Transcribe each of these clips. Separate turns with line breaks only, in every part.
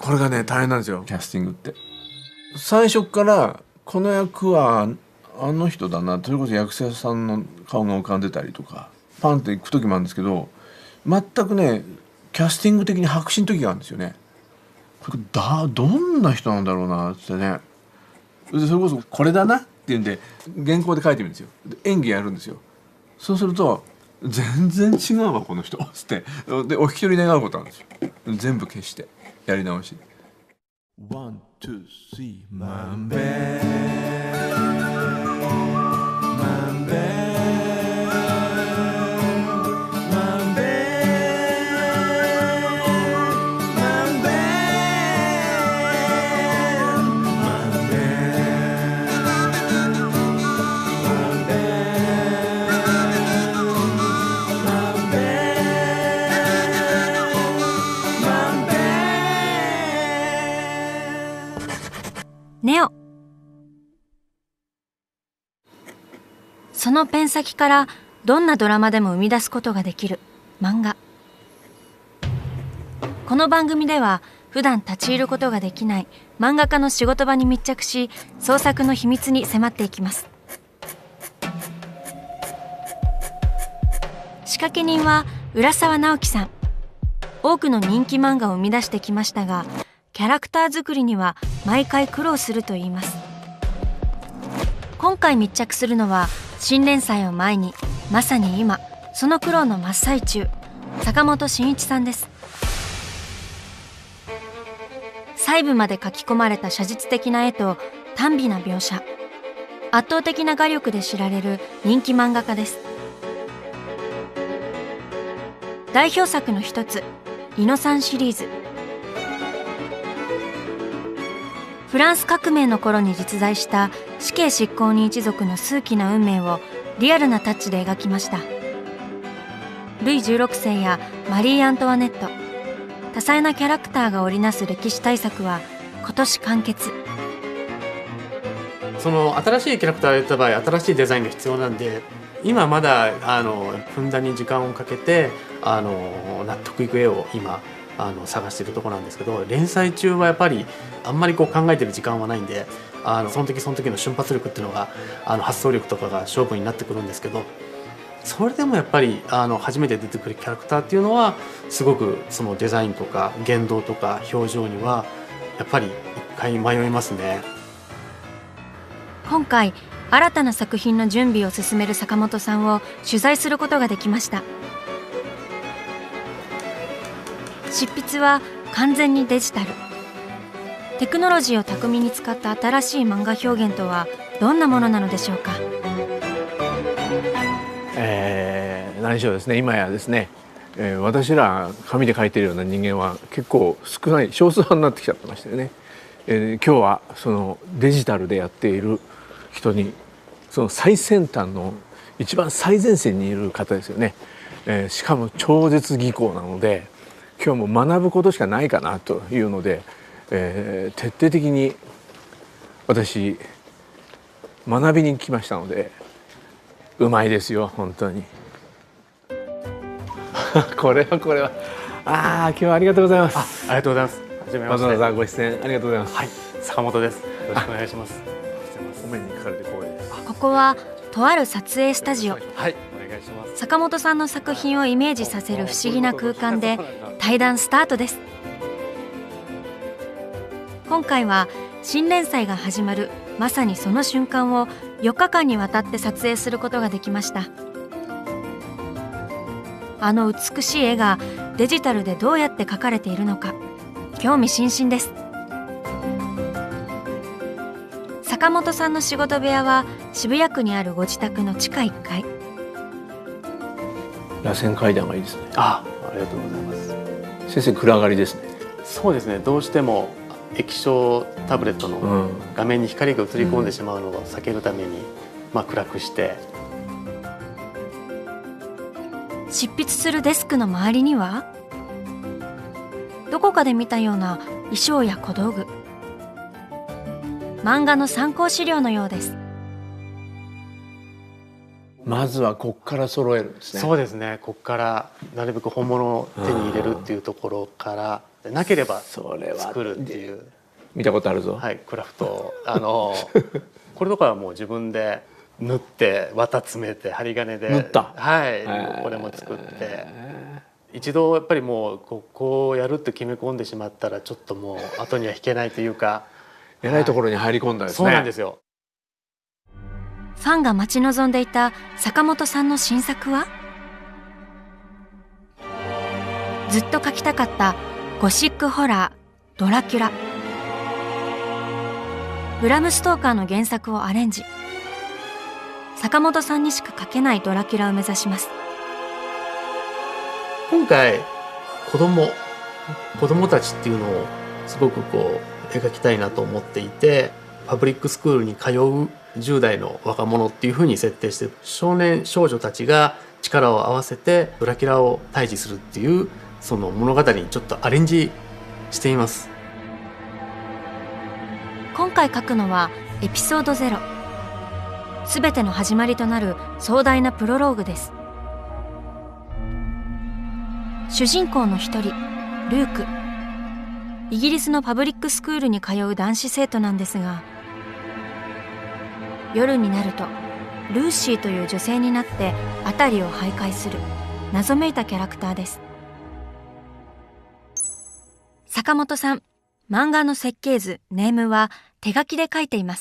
これがね大変なんですよ、キャスティングって。最初からこの役はあの人だな、それこそ役者さんの顔が浮かんでたりとかパンっていく時もあるんですけど、全くねキャスティング的に白紙の時があるんですよね。これどんな人なんだろうなってね。それこそこれだなっていうんで原稿で書いてみるんですよ。演技やるんですよ。そうすると全然違うわこの人つってでお引き取り願うことあるんですよ。全部消してやり直し。ワン、ツー、スリー、マンベ
ネオ。そのペン先からどんなドラマでも生み出すことができる漫画。この番組では普段立ち入ることができない漫画家の仕事場に密着し、創作の秘密に迫っていきます。仕掛け人は浦沢直樹さん。多くの人気漫画を生み出してきましたが、キャラクター作りには毎回苦労するといいます。今回密着するのは新連載を前にまさに今その苦労の真っ最中、坂本真一さんです。細部まで書き込まれた写実的な絵と短美な描写、圧倒的な画力で知られる人気漫画家です。代表作の一つイノさんシリーズ。フランス革命の頃に実在した死刑執行人一族の数奇な運命をリアルなタッチで描きました。ルイ16世やマリー・アントワネット、多彩なキャラクターが織りなす歴史大作は今年完結。
その新しいキャラクターをやった場合、新しいデザインが必要なんで、今まだふんだんに時間をかけて納得いく絵を今探しているところなんですけど、連載中はやっぱりあんまりこう考えてる時間はないんで、その時その時の瞬発力っていうのが発想力とかが勝負になってくるんですけど、それでもやっぱり初めて出てくるキャラクターっていうのはすごくそのデザインとか言動とか表情にはやっぱり一回迷いますね。
今回新たな作品の準備を進める坂本さんを取材することができました。執筆は完全にデジタル。テクノロジーを巧みに使った新しい漫画表現とはどんなものなのでしょうか。
何しろですね、今やですね、私ら紙で描いてるような人間は結構少ない、少数派になってきちゃってましたよね。今日はそのデジタルでやっている人に、その最先端の一番最前線にいる方ですよね。しかも超絶技巧なので、今日も学ぶことしかないかなというので、徹底的に私学びに来ましたので、うまいですよ本当に。これは今日はありがとうございます。
ありがとうございます。はじめまして。
わざわざご出演ありがとうございます。
はい、坂本です。よろしくお願いします。
お目にかかれて光栄です。
ここはとある撮影スタジオ。
はい、お願いします。
坂本さんの作品をイメージさせる不思議な空間で対談スタートです。今回は新連載が始まるまさにその瞬間を4日間にわたって撮影することができました。あの美しい絵がデジタルでどうやって描かれているのか興味津々です。坂本さんの仕事部屋は渋谷区にあるご自宅の地下1階。
螺旋階段がいいですね。
ありがとうございます。
先生暗がりですね。
そうですね、どうしても液晶タブレットの画面に光が映り込んでしまうのを避けるために、暗くして。
執筆するデスクの周りにはどこかで見たような衣装や小道具、漫画の参考資料のようです。
まずはこっから揃えるんですね。
そうですね。こっからなるべく本物を手に入れるっていうところからなければ
それは
作るっていう。
見たことあるぞ。
はい、クラフトこれとかはもう自分で縫って綿詰めて針金で
縫った。
はい、これも作って、一度やっぱりもうここをやるって決め込んでしまったらちょっともう後には引けないというか、
えらいところに入り込んだですね。
そうなんですよ。
ファンが待ち望んでいた坂本さんの新作は、ずっと描きたかったゴシックホラードラキュラ。ブラム・ストーカーの原作をアレンジ。坂本さんにしか描けないドラキュラを目指します。
今回子供たちっていうのをすごくこう描きたいなと思っていて、パブリックスクールに通う10代の若者っていうふうに設定して、少年少女たちが力を合わせてドラキュラを退治するっていうその物語にちょっとアレンジしています。
今回書くのはエピソード0。すべての始まりとなる壮大なプロローグです。主人公の一人ルーク、イギリスのパブリックスクールに通う男子生徒なんですが、夜になるとルーシーという女性になって辺りを徘徊する謎めいたキャラクターです。坂本さん、漫画の設計図ネームは手書きで書いています。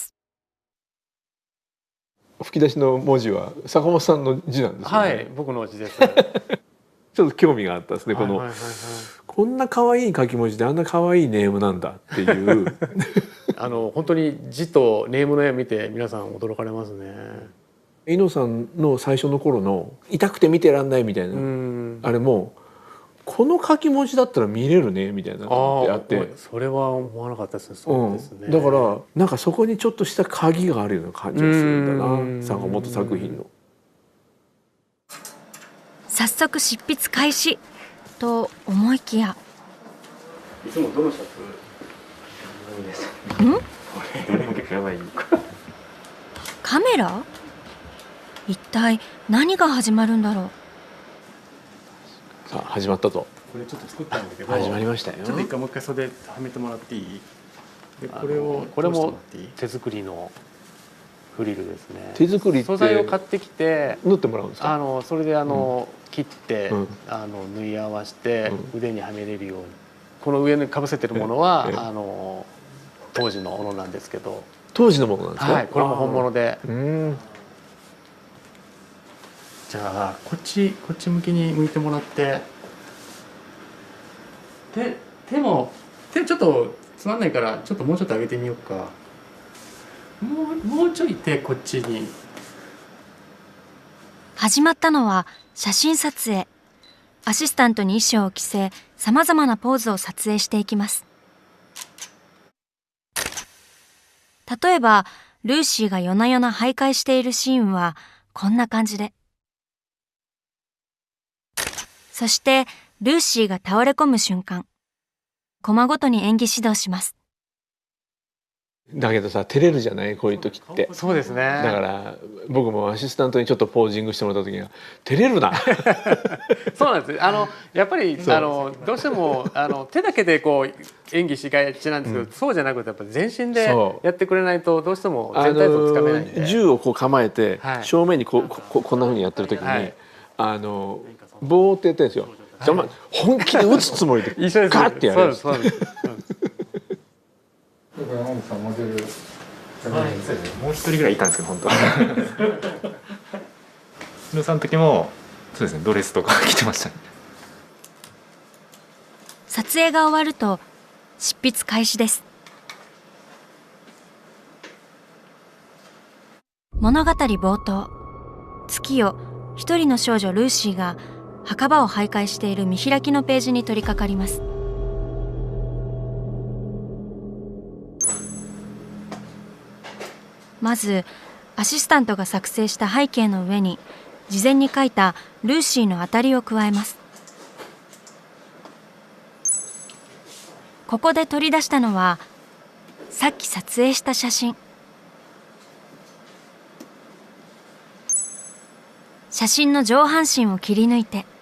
吹き出しの文字は坂本さんの字なんですね。
はい、僕の字です。
ちょっと興味があったですね。こんな可愛い書き文字であんな可愛いネームなんだっていう
本当に字とネームの絵を見て皆さん驚かれますね。
伊野さんの最初の頃の痛くて見てらんないみたいなあれもこの書き文字だったら見れるねみたいなのってあって、
それは思わなかったですね。そうですね。
だからなんかそこにちょっとした鍵があるような感じがするんだな、坂本作品の。
早速執筆開始と思いきや、
いつもどのシャツ
カメラ？一体何が始まるんだろう。
さあ始まったぞ。
これちょっと作ったんだけど、
始まりましたよ。
ちょっと一回もう一回袖はめてもらっていい？でこれも手作りのフリルですね。
手作りって
素材を買ってきて
縫ってもらうんですか？
それで切って、縫い合わせて腕にはめれるように。この上にかぶせてるものは当時のものなんですけど。
当時のものなんですか？
はい、これも本物で。じゃあこっち向きに向いてもらって、手ちょっとつまんないからちょっともうちょっと上げてみようか。もうちょい手こっちに。
始まったのは写真撮影。アシスタントに衣装を着せ、さまざまなポーズを撮影していきます。例えばルーシーが夜な夜な徘徊しているシーンはこんな感じで、そしてルーシーが倒れ込む瞬間、コマごとに演技指導します。
だけどさ、照れるじゃない、こういう時って。
そうですね。
だから僕もアシスタントにちょっとポージングしてもらった時には照れるな
そうなんです。やっぱりどうしても手だけでこう演技しがちなんですけど、そうじゃなくてやっぱ全身でやってくれないとどうしても全体像つかめないんで。
銃をこう構えて、正面にこんな風にやってる時に、ボーってやってるんですよ。じゃあ本気で撃つつもりでガッてやるんです。
モデルもう一人ぐらいいたんですけど、本当は日野さんの時もそうですね、ドレスとか着てましたね。
撮影が終わると執筆開始です。物語冒頭、月夜、一人の少女ルーシーが墓場を徘徊している見開きのページに取り掛かります。まずアシスタントが作成した背景の上に事前に描いたルーシーの当たりを加えます。ここで取り出したのはさっき撮影した写真。 写真の上半身を切り抜いて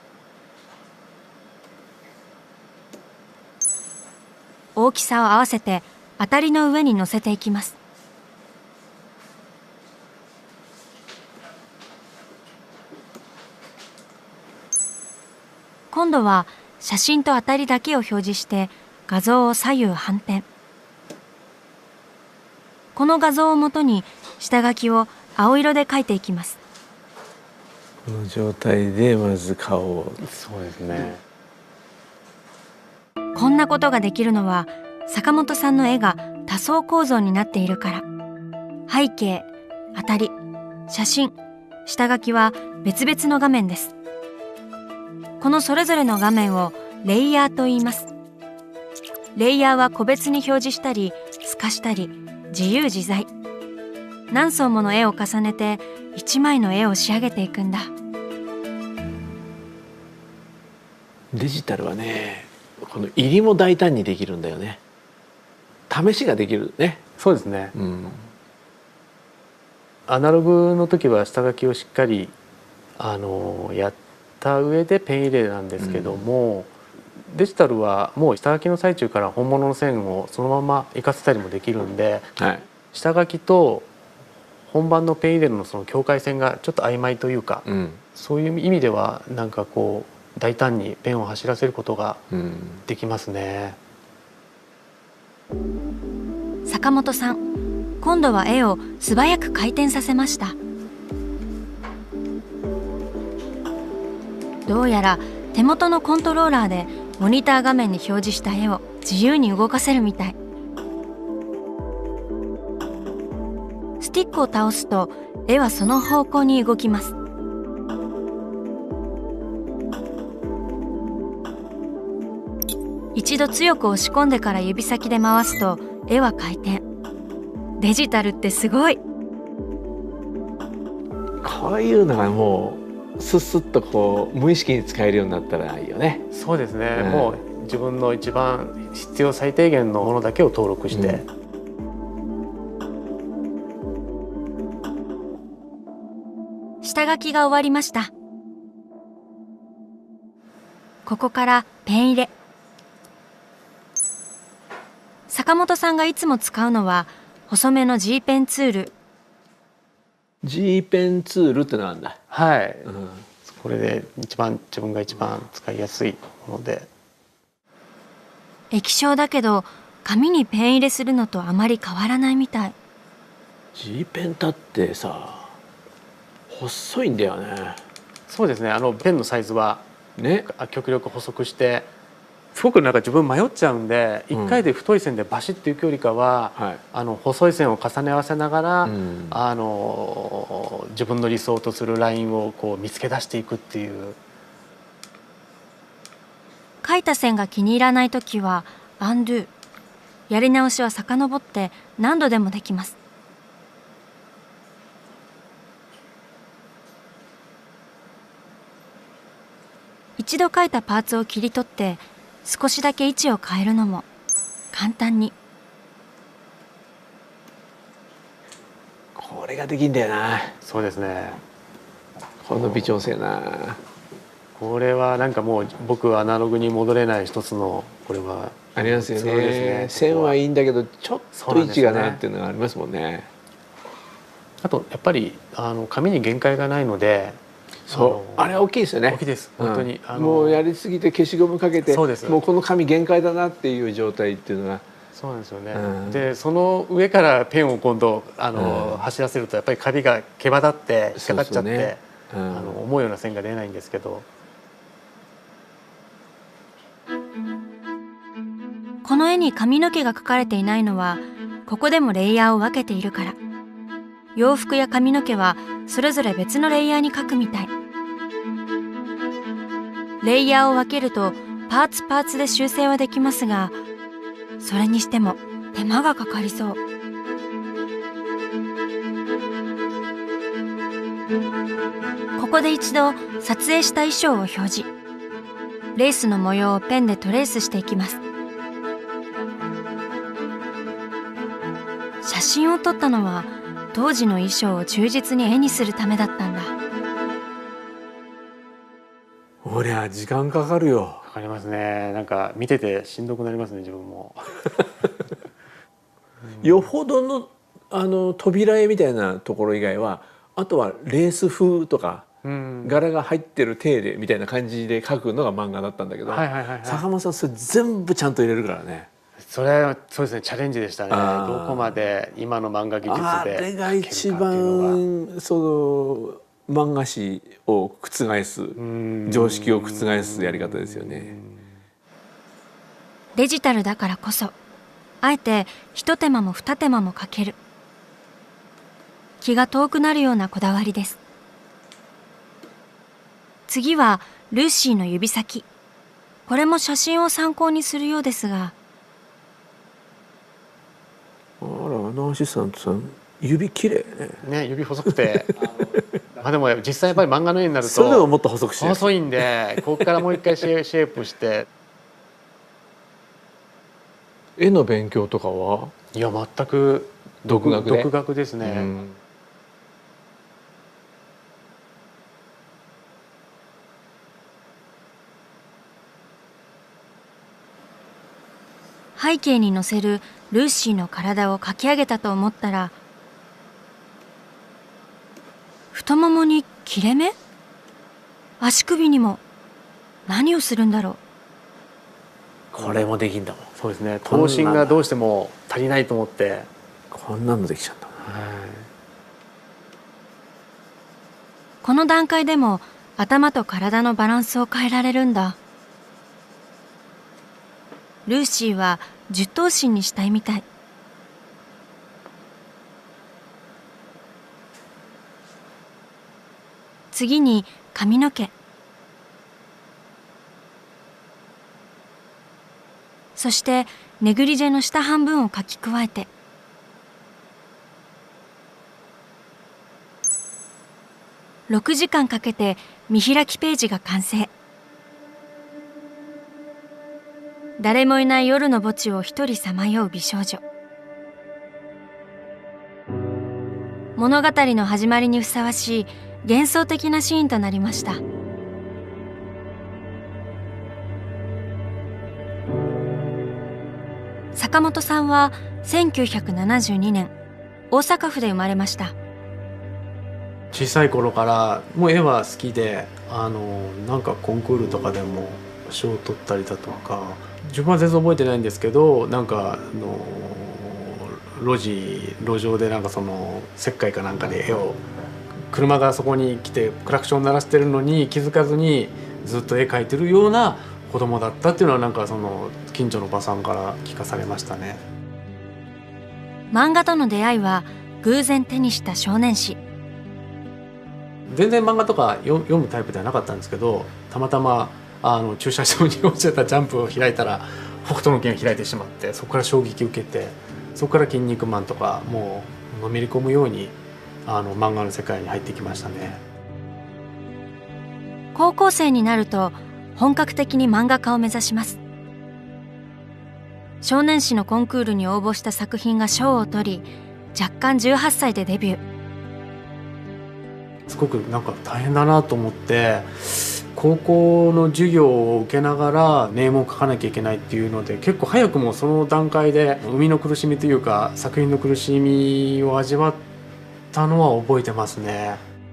大きさを合わせて当たりの上に乗せていきます。今度は写真と当たりだけを表示して画像を左右反転。この画像をもとに下書きを青色で描いていきます。
この状態でまず顔を。
そうですね。
こんなことができるのは坂本さんの絵が多層構造になっているから。背景、当たり、写真、下書きは別々の画面です。このそれぞれの画面をレイヤーと言います。レイヤーは個別に表示したり透かしたり自由自在。何層もの絵を重ねて一枚の絵を仕上げていくんだ。
デジタルはね、この入りも大胆にできるんだよね。試しができるね。
そうですね。
うん、
アナログの時は下書きをしっかりやった上でペン入れなんですけども、デジタルはもう下書きの最中から本物の線をそのまま活かせたりもできるんで、
はい、
下書きと本番のペン入れのその境界線がちょっと曖昧というか、そういう意味ではなんかこう大胆にペンを走らせることができますね。
坂本さん、今度は絵を素早く回転させました。どうやら手元のコントローラーでモニター画面に表示した絵を自由に動かせるみたい。スティックを倒すと絵はその方向に動きます。一度強く押し込んでから指先で回すと絵は回転。デジタルってすごい。
こういうのがもうスッスッとこう無意識に使えるようになったらいいよね。
そうですね、もう自分の一番必要最低限のものだけを登録して、
下書きが終わりました。ここからペン入れ。坂本さんがいつも使うのは細めの G ペンツール。
G ペンツールってのなんだ。
はい、これで自分が一番使いやすいもので。
液晶だけど紙にペン入れするのとあまり変わらないみたい。
G ペンだってさ細いんだよね。
そうですね、ペンのサイズは
ね、
極力細くして、すごくなんか自分迷っちゃうんで、一回で太い線でバシッていくよりかは、細い線を重ね合わせながら、自分の理想とするラインをこう見つけ出していくっていう。
描いた線が気に入らないときはアンドゥ。やり直しは遡って何度でもできます。一度描いたパーツを切り取って少しだけ位置を変えるのも簡単に。
これができんだよな。
そうですね、
この微調整な。
これはなんかもう僕はアナログに戻れない一つのこれは
ありますよ
そうです
ね。
ね、
線はいいんだけどちょっと位置がねっていうのがありますもんね。
あとやっぱり紙に限界がないので、
そうあれ大きいですよね。
大きいです本当に、
もうやりすぎて消しゴムかけて、
そうです、
もうこの紙限界だなっていう状態っていうのが。
そうなんですよね、でその上からペンを今度走らせるとやっぱり紙が毛羽立って引っかかっちゃって、思うような線が出ないんですけど。
この絵に髪の毛が描かれていないのはここでもレイヤーを分けているから。洋服や髪の毛はそれぞれ別のレイヤーに描くみたい。レイヤーを分けるとパーツで修正はできますが、それにしても手間がかかりそう。ここで一度撮影した衣装を表示。レースの模様をペンでトレースしていきます。写真を撮ったのは当時の衣装を忠実に絵にするためだったんだ。
や時間かかるよ。
かかりますね。なんか見ててしんどくなりますね自分も。
よほどの扉絵みたいなところ以外はあとはレース風とか柄が入ってる体でみたいな感じで描くのが漫画だったんだけど、坂本さんそれ全部ちゃんと入れるからね。
それはそうですね、チャレンジでしたね。どこまで今の漫画技術で
あれが一番その漫画史を覆す常識を覆すやり方ですよね。
デジタルだからこそあえて一手間も二手間もかける、気が遠くなるようなこだわりです。次はルーシーの指先。これも写真を参考にするようですが、
あらアシスタントさん指綺麗
ね。指細くてまあでも実際やっぱり漫画の絵になると
それでももっと細くして
細いんで、ここからもう一回シェイプして
絵の勉強とかは？
いや全く
独
学ですね。
背景に載せるルーシーの体を描き上げたと思ったら、太ももに切れ目？足首にも。何をするんだろう。
これもできんだもん。
そうですね、頭身がどうしても足りないと思って
こんなのできちゃうんだもん。
この段階でも頭と体のバランスを変えられるんだ。ルーシーは10頭身にしたいみたい。次に髪の毛。そしてネグリジェの下半分を描き加えて、6時間かけて見開きページが完成。誰もいない夜の墓地を一人さまよう美少女。物語の始まりにふさわしい幻想的なシーンとなりました。坂本さんは1972年大阪府で生まれました。
小さい頃からもう絵は好きで、なんかコンクールとかでも賞を取ったりだとか、自分は全然覚えてないんですけど、なんか路上でなんかその石灰かなんかで絵を、車がそこに来てクラクション鳴らしてるのに気づかずにずっと絵描いてるような子供だったっていうのはなんかその近所のおばさんから聞かされましたね。
漫画との出会いは偶然手にした少年誌。
全然漫画とか読むタイプではなかったんですけど、たまたま駐車場に落ちてたジャンプを開いたら北斗の拳が開いてしまって、そこから衝撃を受けて、そこから「筋肉マン」とかもうのめり込むように漫画の世界に入ってきましたね。
高校生になると本格的に漫画家を目指します。少年誌のコンクールに応募した作品が賞を取り、若干18歳でデビュー。
すごくなんか大変だなと思って、高校の授業を受けながらネームを書かなきゃいけないっていうので、結構早くもその段階で生みの苦しみというか作品の苦しみを味わったのは覚えてますね。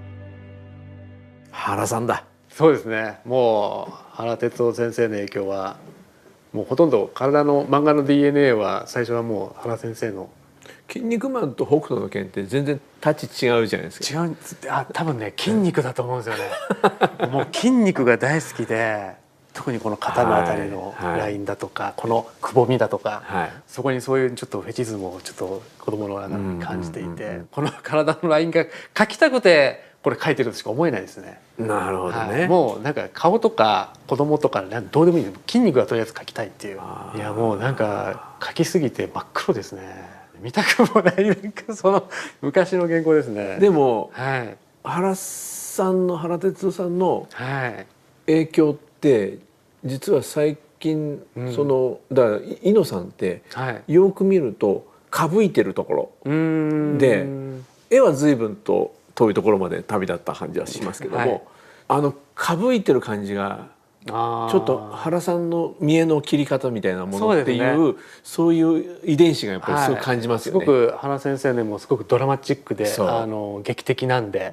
原さんだ。
そうですね、もう原哲夫先生の影響はもうほとんど体の漫画の DNA は最初はもう原先生の。
筋肉マンと北斗の拳って全然立ち違うじゃないですか。
違う、多分ね筋肉だと思うんですよね。もう筋肉が大好きで、特にこの肩のあたりのラインだとか、このくぼみだとか、そこにそういうちょっとフェチズムをちょっと子供の中に感じていて、この体のラインが描きたくてこれ描いてるとしか思えないですね。
なるほどね。
もうなんか顔とか子供とかどうでもいい、筋肉がとりあえず描きたいっていう。いやもうなんか描きすぎて真っ黒ですね。見たくもない、なんかその昔の原稿ですね。
でも、原哲夫さんの影響って実は最近、そのだから猪野さんってよく見るとかぶいてるところで、絵は随分と遠いところまで旅立った感じはしますけども、かぶいてる感じがちょっと原さんの見栄の切り方みたいなものっていう、そういう遺伝子がやっぱりすごく感じますよね。
すごく原先生でもすごくドラマチックで劇的なんで。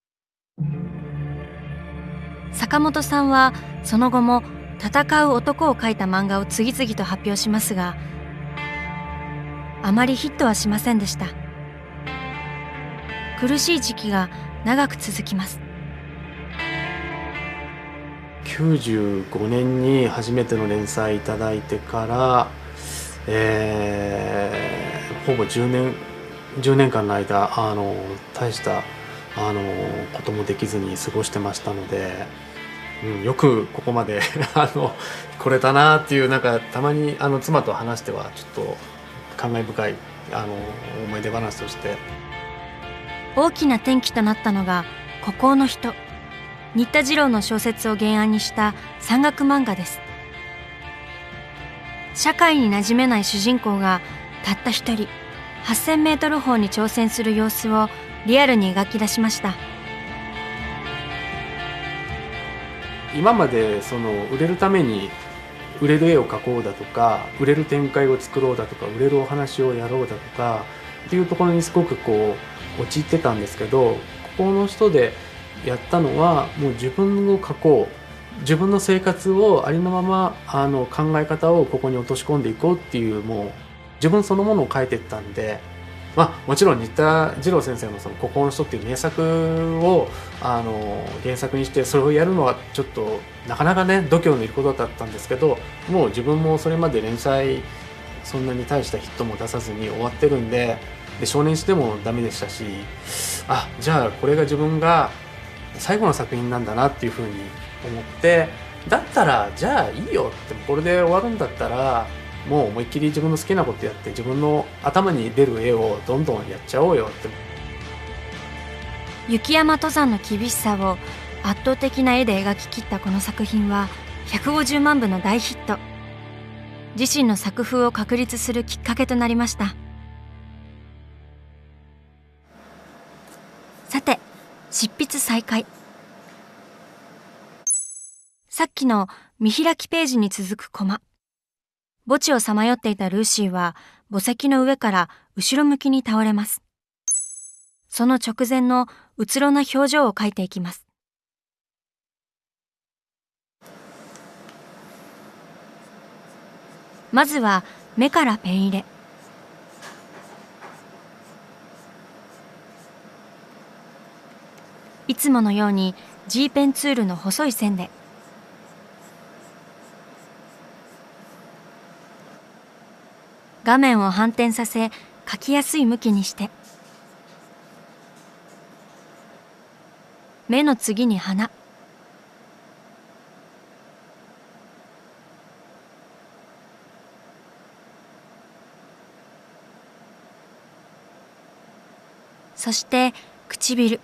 坂本さんはその後も戦う男を描いた漫画を次々と発表しますが、あまりヒットはしませんでした。苦しい時期が長く続きます。
95年に初めての連載いただいてから、ほぼ10年間の間大したこともできずに過ごしてましたので、よくここまで来れたなっていう、なんかたまに妻と話してはちょっと感慨深い思い出話として。
大きな転機となったのが「孤高の人」、新田次郎の小説を原案にした山岳漫画です。社会に馴染めない主人公がたった一人 8000m 峰に挑戦する様子をリアルに描き出しました。
今まで売れるために売れる絵を描こうだとか、売れる展開を作ろうだとか、売れるお話をやろうだとかっていうところにすごく陥ってたんですけど、ここの人でやったのはもう自分を描こう、自分の生活をありのまま考え方をここに落とし込んでいこうっていう、もう自分そのものを描いていったんで、もちろん新田次郎先生の「孤高の人」っていう名作を原作にしてそれをやるのはちょっとなかなかね度胸のいることだったんですけど、もう自分もそれまで連載そんなに大したヒットも出さずに終わってるんで、少年誌でもダメでしたし、じゃあこれが自分が最後の作品なんだなっていうふうに思って、だったらじゃあいいよって、これで終わるんだったらもう思いっきり自分の好きなことやって、自分の頭に出る絵をどんどんやっちゃおうよって。
雪山登山の厳しさを圧倒的な絵で描き切ったこの作品は150万部の大ヒット。自身の作風を確立するきっかけとなりました。さて、執筆再開。さっきの見開きページに続くコマ。墓地をさまよっていたルーシーは墓石の上から後ろ向きに倒れます。その直前のうつろな表情を描いていきます。まずは目からペン入れ。いつものように G ペンツールの細い線で。画面を反転させ描きやすい向きにして、目の次に鼻、そして唇。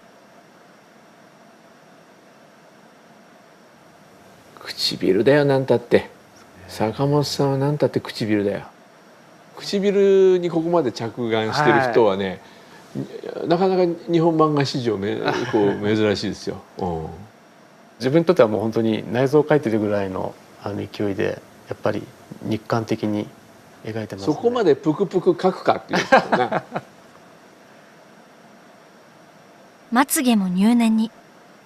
唇だよ、なんたって。坂本さんはなんたって唇だよ。唇にここまで着眼してる人はね、なかなか日本漫画史上珍しいですよ。
自分にとってはもう本当に内臓を描いてるぐらいの勢いで、やっぱり日韓的に描いてますね。
そこまでプクプク描くかっていうな。
まつげも入念に。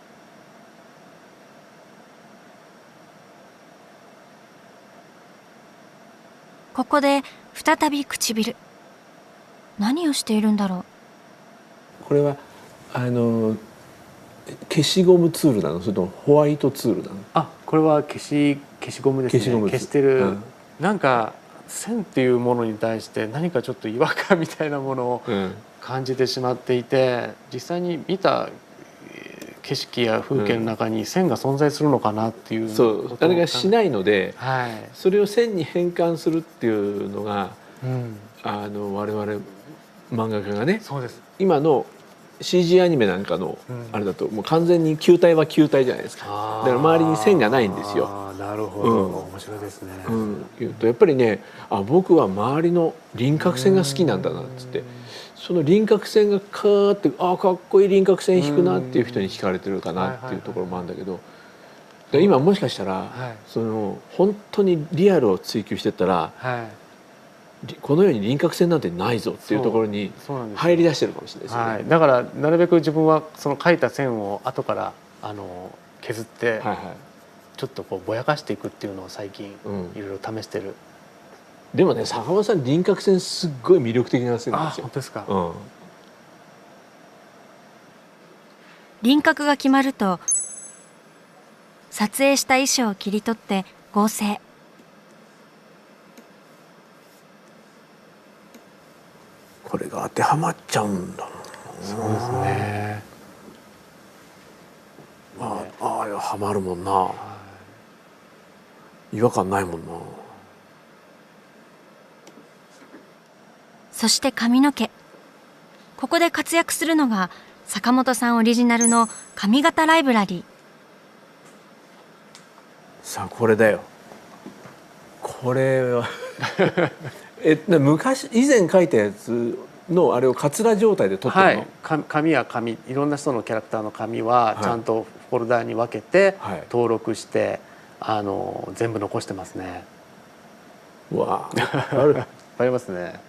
ここで再び唇。何をしているんだろ
う。これは消しゴムツールなの、それともホワイトツールなの？
これは消しゴムですね。消してる、なんか線っていうものに対して何かちょっと違和感みたいなものを感じてしまっていて、実際に見た景色や風景の中に線が存在するのかなっていう、
そうあれがしないので、それを線に変換するっていうのが、我々漫画家がね、今の CG アニメなんかのあれだともう完全に球体は球体じゃないですか。だから周りに線がないんですよ。
なるほど、面白いですね。
言うとやっぱりね、僕は周りの輪郭線が好きなんだなっつって、その輪郭線がカーってかっこいい輪郭線引くなっていう人に惹かれてるかなっていうところもあるんだけど、 で今もしかしたら、
はい、
その本当にリアルを追求してったら、
はい、
この世に輪郭線なんてないぞっていうところに入り出してるかもしれないですよね。
はい、だからなるべく自分はその描いた線を後から削って、はいはい、ちょっとこうぼやかしていくっていうのを最近いろいろ試してる。
でもね、坂本さん輪郭線すっごい魅力的な線なんですよ。
本当ですか。
輪郭が決まると撮影した衣装を切り取って合成。
これが当てはまっちゃうんだもん。
そうですね。
はまるもんな。違和感ないもんな。
そして髪の毛。ここで活躍するのが坂本さんオリジナルの髪型ライブラリー。
さあこれだよ。これは昔以前描いたやつのあれをカツラ状態で撮ってるの？
はい、紙や紙、いろんな人のキャラクターの紙はちゃんとフォルダに分けて登録して、全部残してますね。
うわあ、
ありますね。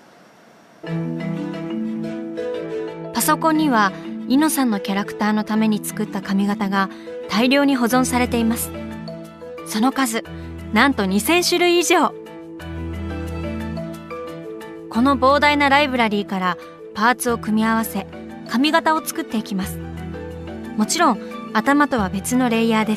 パソコンにはイノさんのキャラクターのために作った髪型が大量に保存されています。その数なんと2000種類以上。この膨大なライブラリーからパーツを組み合わせ髪型を作っていきます。もちろん頭とは別のレイヤーです。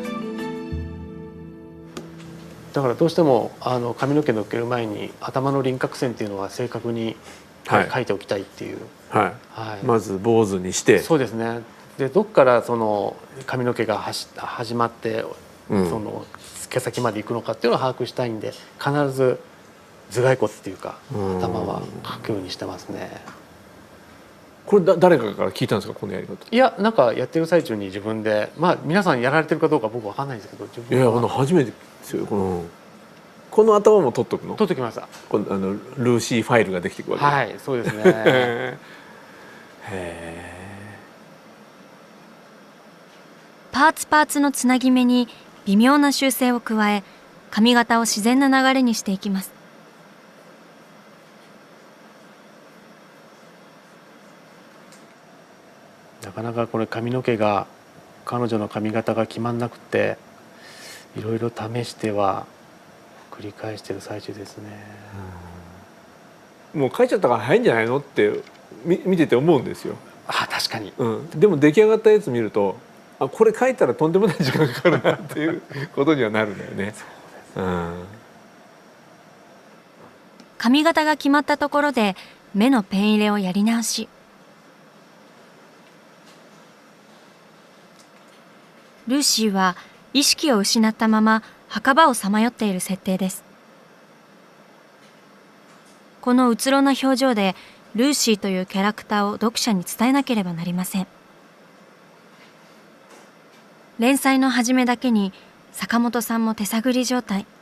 だからどうしても髪の毛のっける前に頭の輪郭線っていうのは正確に描いておきたいっていう、
はいはい、まず坊主にして、
そうですね。でどっからその髪の毛が始まって、その毛先まで行くのかっていうのを把握したいんで、必ず頭蓋骨っていうか頭は描くようにしてますね。
これ誰かから聞いたんですか、このやり方？
いや、なんかやってる最中に自分で、まあ皆さんやられてるかどうか僕わかんないですけど、自分は。
いや、初めてですよ。この頭も取っとくの？
取っときました。
ルーシーファイルができていくわけ。
はい、そうですね。へ
え。パーツのつなぎ目に微妙な修正を加え、髪型を自然な流れにしていきます。
なかなかこれ彼女の髪型が決まんなくて、いろいろ試しては繰り返してる最中ですね。
もう描いちゃったから早いんじゃないのって見てて思うんですよ。
確かに、
でも出来上がったやつ見ると、これ描いたらとんでもない時間かかるなっていうことにはなるんだよね。
髪型が決まったところで目のペン入れをやり直し。ルーシーは意識を失ったまま墓場をさまよっている設定です。このうつろな表情でルーシーというキャラクターを読者に伝えなければなりません。連載の初めだけに坂本さんも手探り状態。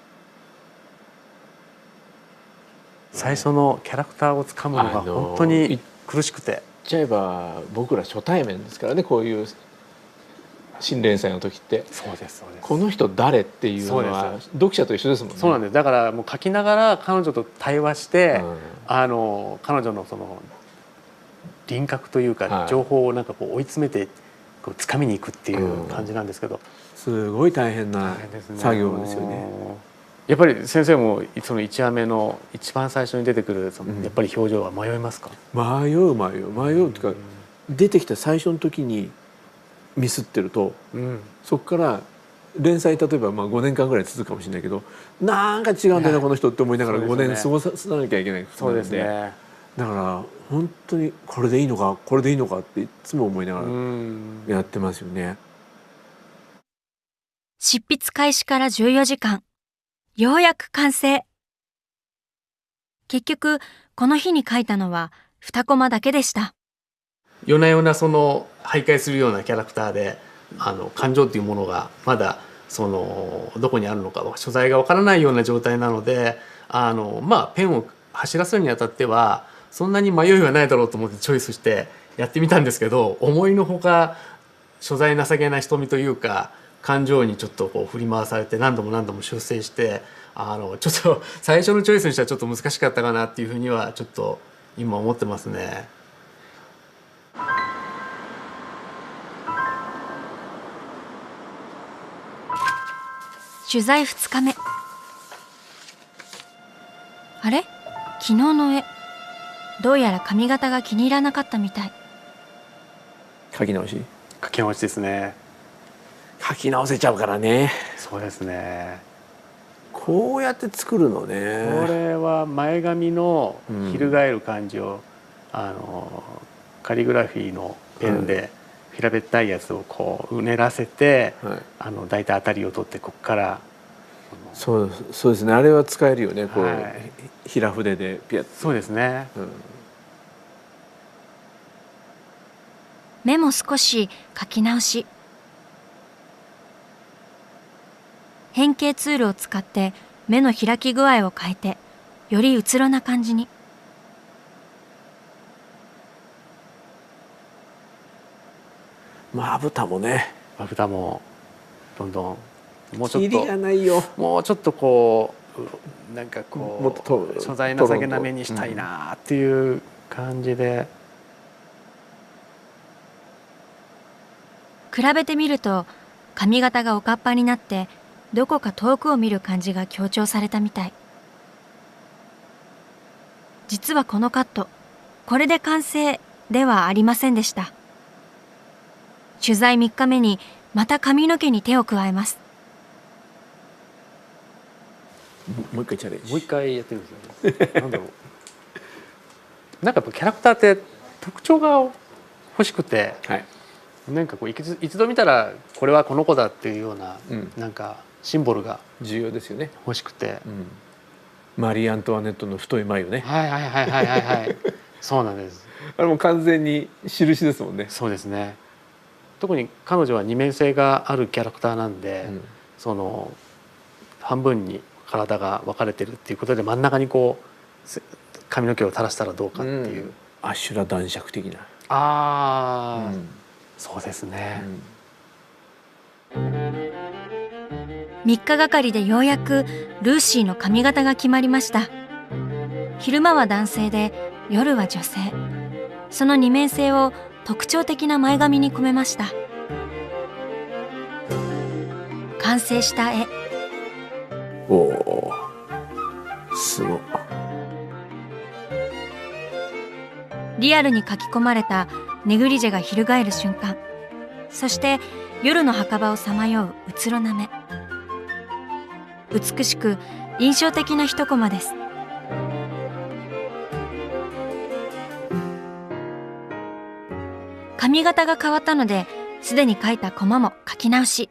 最初のキャラクターをつかむのが本当に苦しくて。
言っちゃえば僕ら初対面ですからね、こういう新連載の時って。
そうですそうです。
この人誰っていうのは読者と一緒ですもんね。
そうなんです。だからもう書きながら彼女と対話して、彼女のその輪郭というか情報をなんかこう追い詰めてこう掴みに行くっていう感じなんですけど、
すごい大変な作業ですよね。
やっぱり先生もその1話目の一番最初に出てくるやっぱり表情は迷いますか？
迷うっていうか、出てきた最初の時にミスってると、そこから連載例えば5年間ぐらい続くかもしれないけど、なんか違うんだよなこの人って思いながら5年過ごさなきゃいけない。
そうですね。
だから本当にこれでいいのかっていつも思いながらやってますよね。
執筆開始から14時間。ようやく完成。結局この日に書いたのは2コマだけでした。
夜な夜なその徘徊するようなキャラクターで、感情っていうものがまだどこにあるのか所在がわからないような状態なので、ペンを走らせるにあたってはそんなに迷いはないだろうと思ってチョイスしてやってみたんですけど、思いのほか所在なさげな瞳というか感情にちょっとこう振り回されて何度も何度も修正してちょっと最初のチョイスにしてはちょっと難しかったかなっていうふうにはちょっと今思ってますね。
取材2日目。あれ？昨日の絵。どうやら髪型が気に入らなかったみたい。
書き直し
ですね。
書き直せちゃうからね。
そうですね。
こうやって作るのね。
これは前髪の翻る感じを、カリグラフィーのペンで平べったいやつをこううねらせて、大体当たりを取ってここから
そうですね。あれは使えるよね。こう、平筆でピャッと。
そうですね。
目も少し描き直し。変形ツールを使って目の開き具合を変えてよりうつろな感じに。
まぶたもね。
まぶたもどんどんもうちょっと
キリがないよ。
もうちょっとこうなんかこう
もっと
素材情けなめにしたいなっていう感じで。
比べてみると髪型がおかっぱになってどこか遠くを見る感じが強調されたみたい。実はこのカット、これで完成ではありませんでした。取材3日目にまた髪の毛に手を加えます。
もう一回チャレンジ。
もう一回やってるんですよね。なんだろう。なんかやっぱキャラクターって特徴が欲しくて、なんかこう一度見たらこれはこの子だっていうような、なんかシンボルが
重要ですよね。
欲しくて。
マリー・アントワネットの太い眉ね。
そうなんです。
あれも完全に印ですもんね。
そうですね。特に彼女は二面性があるキャラクターなんで、その半分に体が分かれてるっていうことで真ん中にこう髪の毛を垂らしたらどうかっていう、
アシュラ男爵的な。
そうですね。
3日がかりでようやくルーシーの髪型が決まりました。昼間は男性で夜は女性。その二面性を特徴的な前髪に込めました。完成した絵。
おお、すごい。
リアルに描き込まれたネグリジェが翻る瞬間。そして夜の墓場をさまよううつろな目。美しく印象的な一コマです。髪型が変わったので、すでに描いたコマも描き直し。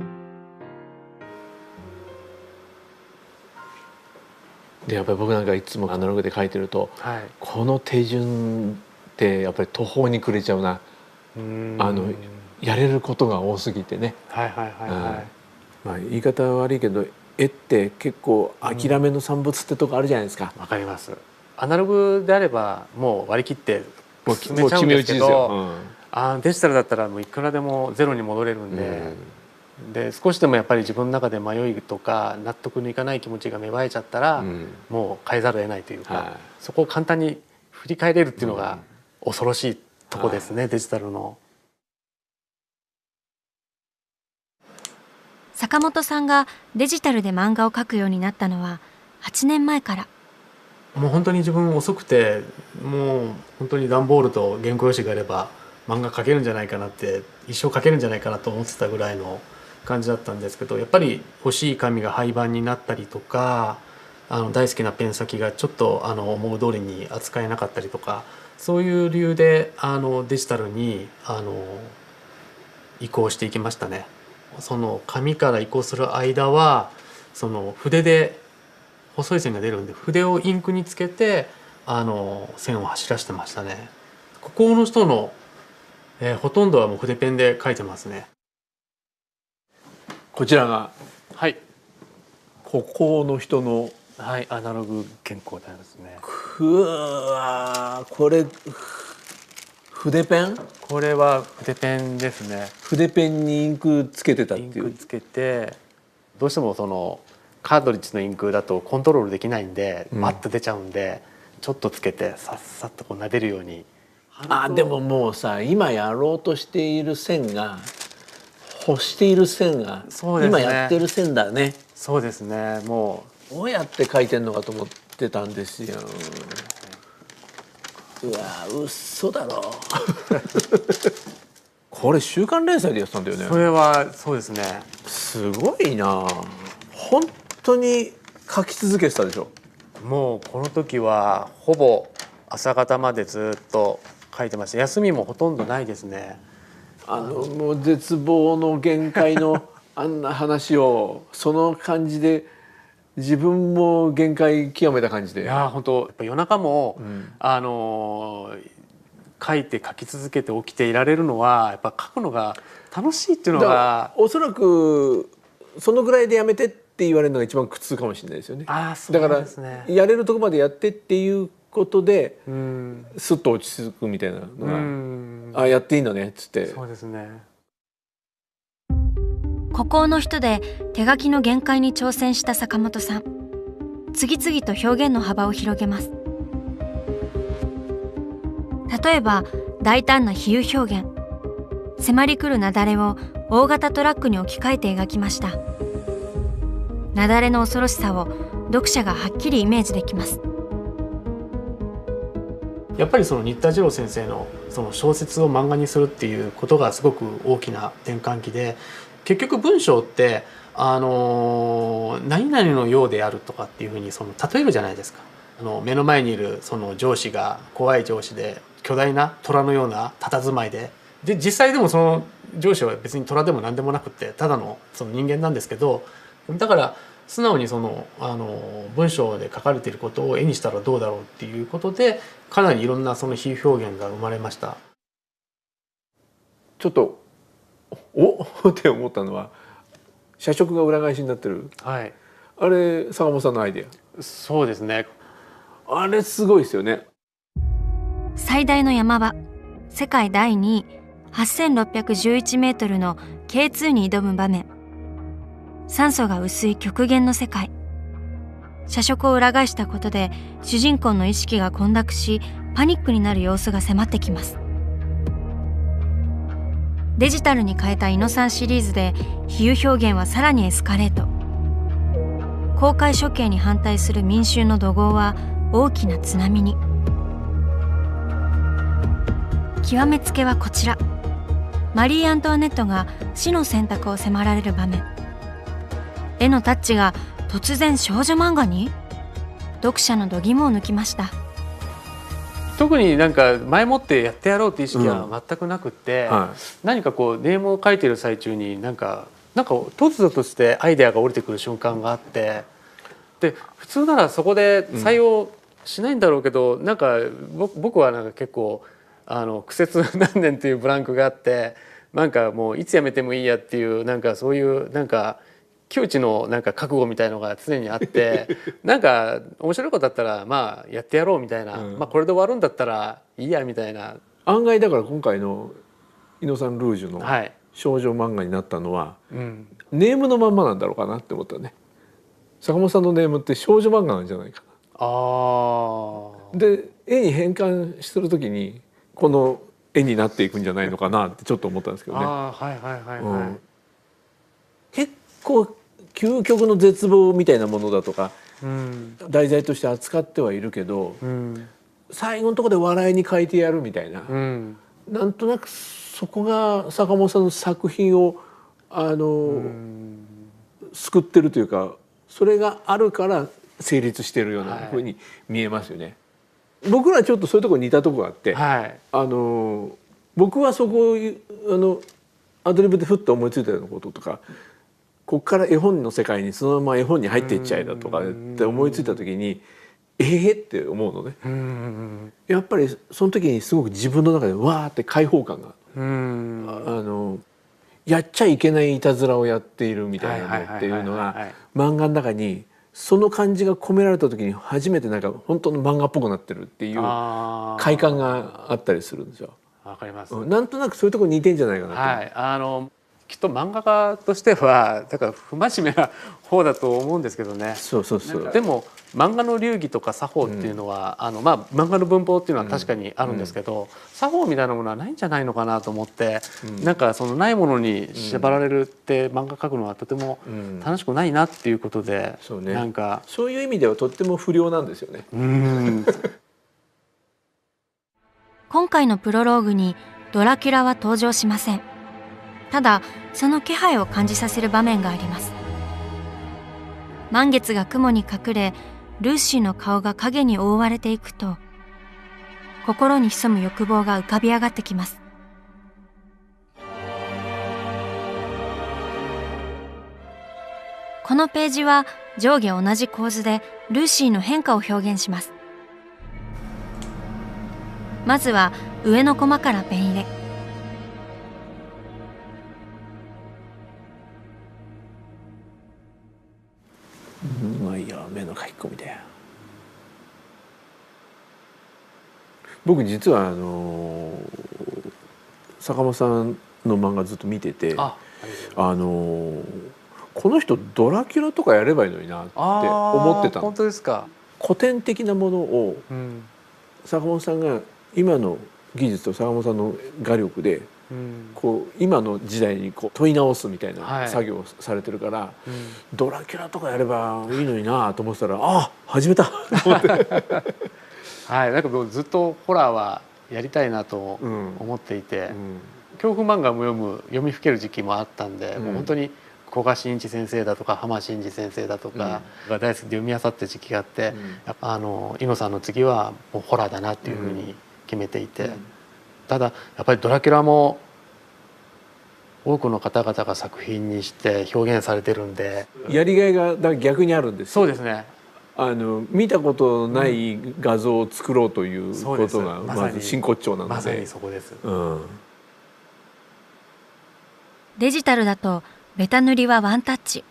でやっぱり僕なんかいつもアナログで描いてると、この手順ってやっぱり途方に暮れちゃうな。やれることが多すぎてね。まあ言い方は悪いけど、絵って結構諦めの産物ってとこあるじゃないですか。
わかります。アナログであればもう割り切って決めちゃうんですけど、デジタルだったらもういくらでもゼロに戻れるんで、で少しでもやっぱり自分の中で迷いとか納得のいかない気持ちが芽生えちゃったら、もう変えざるを得ないというか、そこを簡単に振り返れるっていうのが恐ろしいとこですね、デジタルの。
坂本さんがデジタルで漫画を描くようになったのは8年前から。
もう本当に自分遅くて、もう本当に段ボールと原稿用紙があれば漫画描けるんじゃないかなって、一生描けるんじゃないかなと思ってたぐらいの感じだったんですけど、やっぱり欲しい紙が廃盤になったりとか、大好きなペン先がちょっと思う通りに扱えなかったりとか、そういう理由でデジタルに移行していきましたね。その紙から移行する間はその筆で細い線が出るんで、筆をインクにつけて線を走らせてましたね。ここの人の、ほとんどはもう筆ペンで描いてますね。
こちらがここの人の
アナログ原稿でありますね。
わこれ筆ペン？
これは筆ペンですね。
筆ペンにインクつけてたって
イ
いう。
ンクつけて、どうしてもそのカートリッジのインクだとコントロールできないんで、バッと出ちゃうんで、ちょっとつけてさっさとこう撫でるように。
でももうさ、今やろうとしている線が欲している線が、
そうですね、
今やってる線だね。
そうですね。も
どうやって書いてんのかと思ってたんですよ。うわ嘘だろこれ週刊連載でやってたんだよね。
それはそうですね。
すごいな。本当に書き続けてたでしょ。
もうこの時はほぼ朝方までずっと書いてました。休みもほとんどないですね。
もう絶望の限界のあんな話をその感じで、自分も限界極めた感じで。
いや本当やっぱ夜中も、
ん
書いて書き続けて起きていられるのはやっぱ書くのが楽しいっていうの
だから
が。
おそらくそのぐらいでやめてって言われるのが一番苦痛かもしれないですよね。
そう
だ
ですね、
からやれるとこまでやってっていうことで、
うん
スッと落ち着くみたいなのが、
うん
やっていいんだねっつって。
そうですね。
孤高の人で手書きの限界に挑戦した坂本さん。次々と表現の幅を広げます。例えば大胆な比喩表現。迫り来る雪崩を大型トラックに置き換えて描きました。雪崩の恐ろしさを読者がはっきりイメージできます。
やっぱりその新田次郎先生のその小説を漫画にするっていうことがすごく大きな転換期で、結局文章って何々のようであるとかっていうふうにその例えるじゃないですか。目の前にいるその上司が怖い上司で巨大な虎のような佇まいで、実際でもその上司は別に虎でも何でもなくってただのその人間なんですけど、だから素直にその文章で書かれていることを絵にしたらどうだろうっていうことで、かなりいろんなその比喩表現が生まれました。
ちょっとって思ったのは、社食が裏返しになってる、
はい、
あれ坂本さんのアイデア。
そうですね。
あれすごいですよね。
最大の山場、世界第2位8611メートルの K2 に挑む場面。酸素が薄い極限の世界。社食を裏返したことで主人公の意識が混濁し、パニックになる様子が迫ってきます。デジタルに変えたイノさんシリーズで比喩表現はさらにエスカレート。公開処刑に反対する民衆の怒号は大きな津波に。極めつけはこちら。マリー・アントワネットが死の選択を迫られる場面。絵のタッチが突然少女漫画に？読者の度肝を抜きました。
特になんか前もってやってやろうって意識は全くなくって、何かこうネームを書いてる最中になんか突如としてアイデアが降りてくる瞬間があって、で普通ならそこで採用しないんだろうけど、なんか僕はなんか結構苦節何年っていうブランクがあって、なんかもういつ辞めてもいいやっていうなんかそういうなんか窮地のなんか覚悟みたいのが常にあってなんか面白いことだったらまあやってやろうみたいな、まあこれで終わるんだったらいいやみたいな。
案外だから今回のイノさん・ルージュの少女漫画になったのは、ネームのまんまなんだろうかなって思ったね。坂本さんのネームって少女漫画なんじゃないかな。で絵に変換するときにこの絵になっていくんじゃないのかなってちょっと思ったんですけどね。結構究極の絶望みたいなものだとか、題材として扱ってはいるけど、最後のところで笑いに変えてやるみたいな、なんとなくそこが坂本さんの作品を救ってるというか、それがあるから成立してるようなふうに見えますよね。僕らちょっとそういうところに似たところがあって、僕はそこアドリブでふっと思いついたようなこととか、こっから絵本の世界にそのまま絵本に入っていっちゃえだとかって思いついた時にって思うのね。やっぱりその時にすごく自分の中でわーって開放感が、やっちゃいけないいたずらをやっているみたいなのっていうのが漫画の中にその感じが込められた時に初めてなんか本当の漫画っぽくなってるっていう快感があったりするんですよ。
わかります。
なんとなくそういうところ似てんじゃないかなと。
はい、きっと漫画家としてはだから不真面目な方だと思うんですけどね。
そうそうそう。
でも漫画の流儀とか作法っていうのは、まあ漫画の文法っていうのは確かにあるんですけど、作法みたいなものはないんじゃないのかなと思って、なんかそのないものに縛られるって漫画描くのはとても楽しくないなっていうことで、
そうね、
なんか
そういう意味ではとっても不良なんですよね。
今回のプロローグにドラキュラは登場しません。ただその気配を感じさせる場面があります。満月が雲に隠れ、ルーシーの顔が影に覆われていくと、心に潜む欲望が浮かび上がってきます。このページは上下同じ構図でルーシーの変化を表現します。まずは上のコマからペン入れ。
うまいよ、目の書き込みで。僕実は坂本さんの漫画ずっと見てて、この人ドラキュラとかやればいいのになって思ってたの。
本当ですか。
古典的なものを坂本さんが今の技術と坂本さんの画力でこう今の時代にこう問い直すみたいな作業をされてるから、ドラキュラとかやればいいのになと思ってたら、あ、始めたと思って。
はい、なんか僕ずっとホラーはやりたいなと思っていて、恐怖漫画も読みふける時期もあったんで、もう本当に古賀真一先生だとか浜真司先生だとかが大好きで読み漁った時期があって、猪野さんの次はもうホラーだなっていうふうに決めていて、ただやっぱりドラキュラも多くの方々が作品にして表現されてるんで、
やりがいが逆にあるんですよ。
そうですね。
見たことない画像を作ろうということがまず真骨頂なので、
まさにそこです。
デジタルだとベタ塗りはワンタッチ。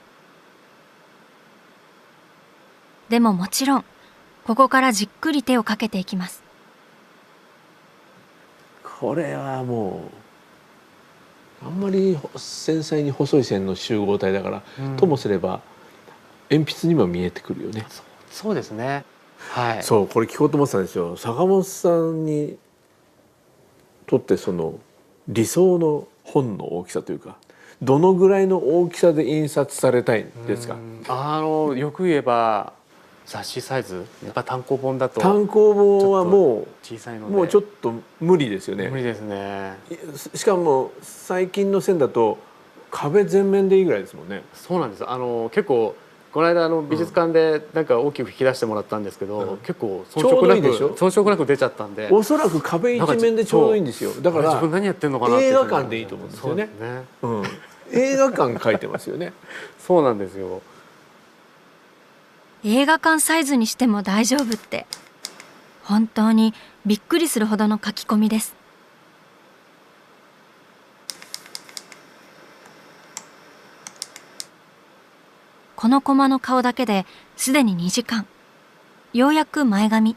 でももちろんここからじっくり手をかけていきます。
これはもうあんまり繊細に細い線の集合体だから、ともすれば鉛筆にも見えてくるよね。
そうですね。はい。
そう、これ聞こうと思ってたんですよ。坂本さんにとってその理想の本の大きさというか、どのぐらいの大きさで印刷されたいんですか？
よく言えば雑誌サイズ、やっぱ単行本だと
単行本はもう
小さいので、
もうちょっと無理ですよね。
無理ですね。
しかも最近の線だと壁全面でいいぐらいですもんね。
そうなんです。結構この間美術館でなんか大きく引き出してもらったんですけど、結構遜色なく出ちゃったんで、
おそらく壁一面でちょうどいいんですよ。だから
自分何やってんのかなって
映画館でいいと思うんですよね。映画館書いてますよね。
そうなんですよ。
映画館サイズにしても大丈夫って、本当にびっくりするほどの書き込みです。このコマの顔だけですでに2時間。ようやく前髪。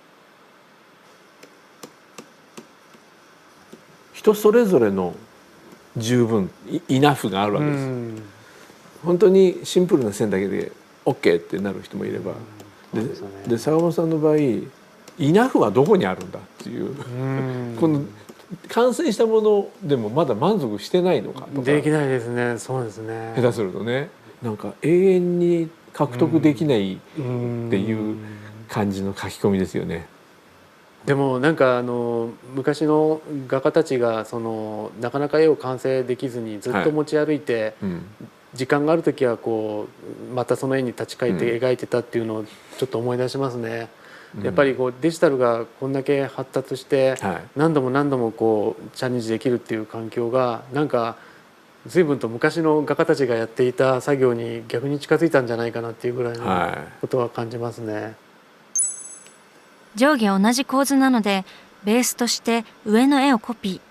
人それぞれの十分イナフがあるわけです。本当にシンプルな線だけで OK ってなる人もいれば、で坂本さんの場合イナフはどこにあるんだっていう、この完成したものでもまだ満足してないのかとか、
できないですね。そうですね。
下手するとね、なんか永遠に獲得できないっていう感じの書き込みですよね。
でもなんか昔の画家たちがなかなか絵を完成できずにずっと持ち歩いて、時間がある時はこうまたその絵に立ち返って描いてたっていうのをちょっと思い出しますね。やっぱりこうデジタルがこんだけ発達して何度も何度もこうチャレンジできるっていう環境がなんか随分と昔の画家たちがやっていた作業に逆に近づいたんじゃないかなっていうぐらいのことは感じますね。
上下同じ構図なのでベースとして上の絵をコピー。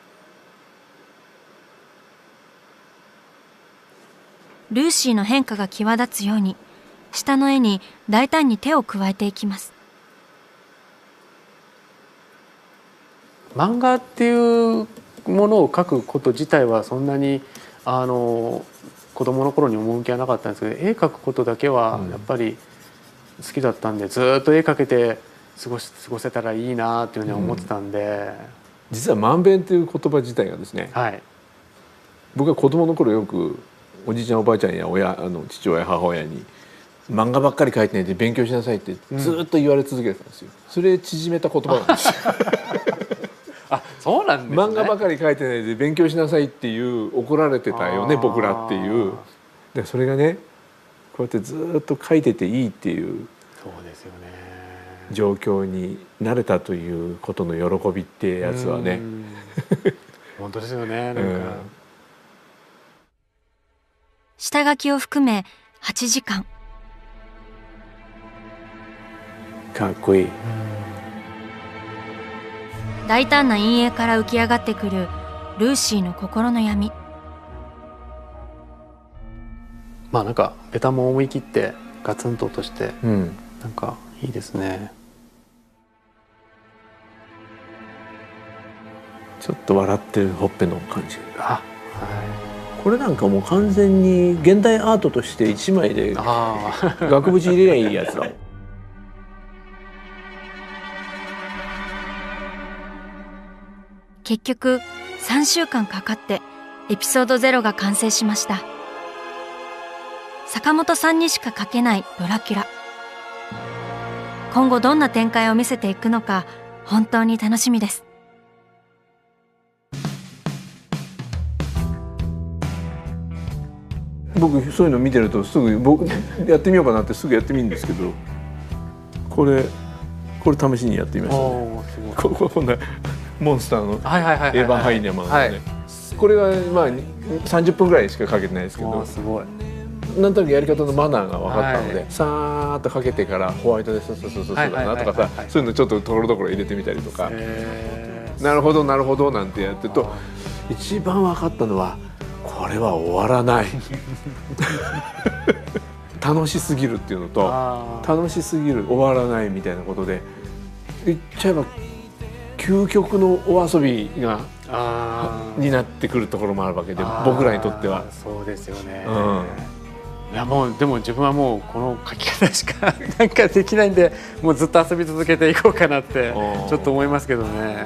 ルーシーの変化が際立つように下の絵に大胆に手を加えていきます。
漫画っていうものを描くこと自体はそんなに子供の頃に趣はなかったんですけど、絵描くことだけはやっぱり好きだったんで、ずっと絵描けて過ごせたらいいなっていうふうに思ってたんで、
実はまんべんっていう言葉自体がですね、
はい、
僕は子供の頃よくおじいちゃんおばあちゃんや父親母親に漫画ばっかり描いてないで勉強しなさいってずっと言われ続けてたんですよ。それ縮めた言葉なんですよ。
あ、そうなんですね。
漫画ばかり描いてないで勉強しなさいっていう怒られてたよね僕らっていう。でそれがねこうやってずっと描いてていいっていう
そうですよね
状況になれたということの喜びってやつはね
本当ですよね。なんか、
下書きを含め8時間。
かっこいい。
大胆な陰影から浮き上がってくるルーシーの心の闇。
まあなんかベタも思い切ってガツンと落として、なんかいいですね。
ちょっと笑ってるほっぺの感じ。
あ、はい。
これなんかもう完全に現代アートとして一枚で額縁入れりゃいいやつだもん。
結局3週間かかってエピソード0が完成しました。坂本さんにしか描けないドラキュラ。今後どんな展開を見せていくのか本当に楽しみです。
僕そういうの見てるとすぐ僕やってみようかなってすぐやってみるんですけど、これ試しにやってみましたね。こんなモンスターのエヴァ・ハイネマンのね、これはまあ30分ぐらいしかかけてないですけど、
すごい
なんとなくやり方のマナーが分かったので、さーっとかけてからホワイトでそうだなとかさ、そういうのちょっとところどころ入れてみたりとか、なるほどなるほどなんてやってると一番分かったのはこれは終わらない楽しすぎるっていうのと楽しすぎる終わらないみたいなことで言っちゃえば究極のお遊びがになってくるところもあるわけで、僕らにとっては。
そうですよね。いやもうでも自分はもうこの書き方しかなんかできないんで、もうずっと遊び続けていこうかなってちょっと思いますけどね。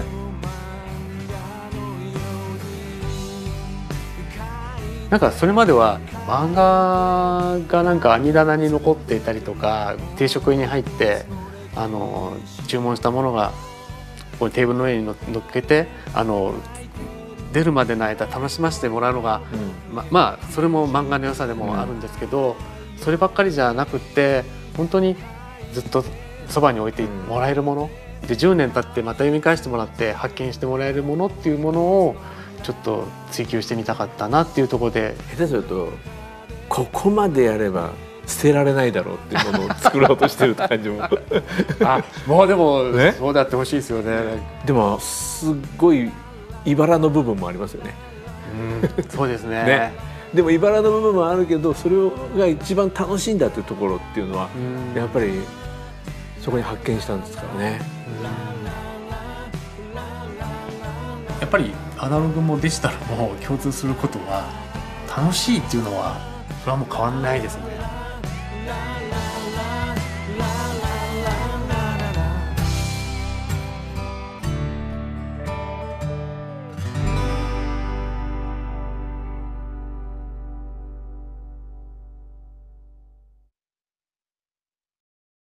なんかそれまでは漫画がなんか網棚に残っていたりとか、定食屋に入って注文したものがこうテーブルの上に乗っけて出るまでの間楽しませてもらうのが、まあそれも漫画の良さでもあるんですけど、そればっかりじゃなくって本当にずっとそばに置いてもらえるもので、10年経ってまた読み返してもらって発見してもらえるものっていうものをちょっと追求してみたかったなっていうところで、
下手するとここまでやれば捨てられないだろうっていうものを作ろうとしてるって感じも
もうでも、ね、そうだってほしいですよね。
でもすっごい茨の部分もありますよね。
そうですね。
でも茨の部分もあるけど、それが一番楽しいんだっていうところっていうのはやっぱりそこに発見したんですからね。
やっぱりアナログもデジタルも共通することは楽しいっていうのはそれはもう変わんないですね。